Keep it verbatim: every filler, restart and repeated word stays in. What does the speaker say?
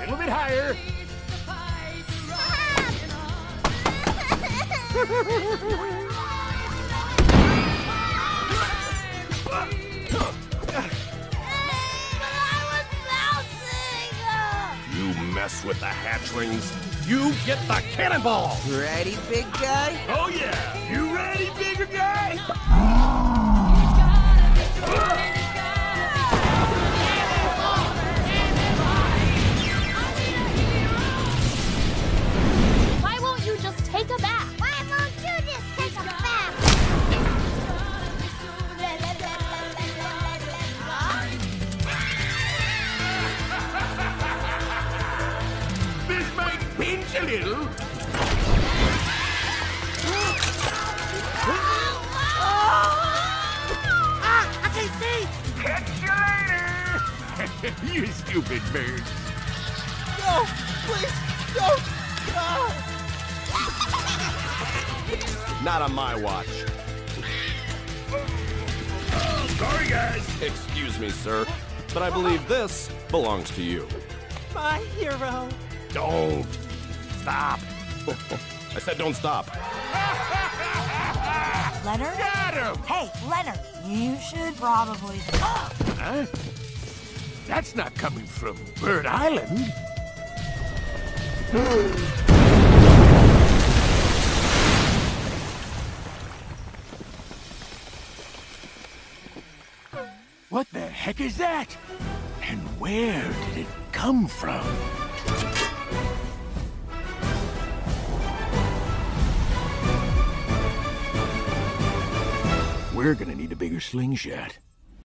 little bit higher. You mess with the hatchlings, you get the cannonball! Ready, big guy? Oh yeah! You ready, bigger guy? Why won't you just take a bath? Why won't you just take a bath? This might pinch a little. Ah, I can't see! Catch you later! You stupid bird. No, please, don't! Ah. Not on my watch. Oh, sorry, guys. Excuse me, sir, but I believe this belongs to you. My hero. Don't stop. I said don't stop. Leonard? Got him! Hey, Leonard, you should probably... Huh? That's not coming from Bird Island. What the heck is that? And where did it come from? We're gonna need a bigger slingshot.